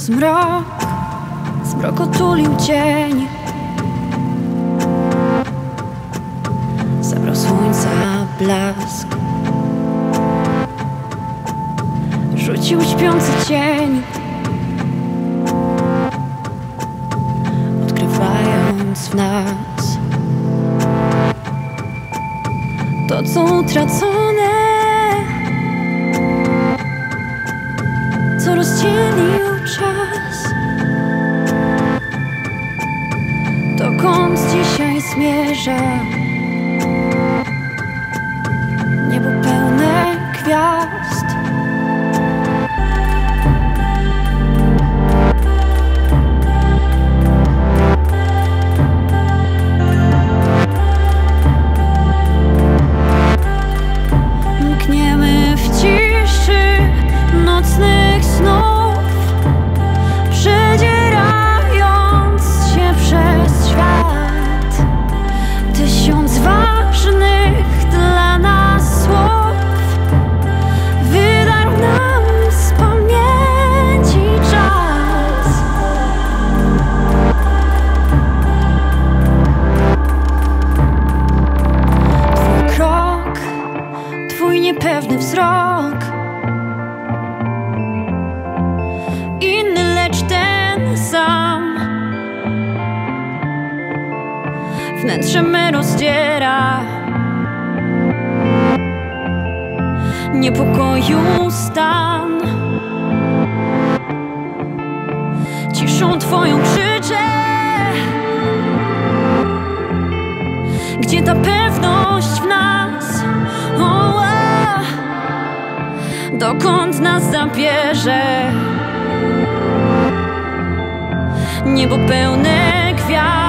Zmrok otulił cień, zabrał słońca blask, rzucił śpiący cień, odkrywając w nas to, co utracone, co rozdzielił czas. Dokąd dzisiaj zmierza niebo pełne gwiazd? Mkniemy w ciszy nocnych snów, przedzierając się przez świat. 1000 ważnych dla nas słów wydarł nam z pamięci czas. Twój krok, twój niepewny wzrok, inny, lecz ten sam. Wnętrze me rozdziera, niepokoju stan. Ciszą twoją krzyczę, gdzie ta pewność w nas? Dokąd nas zabierze niebo pełne gwiazd?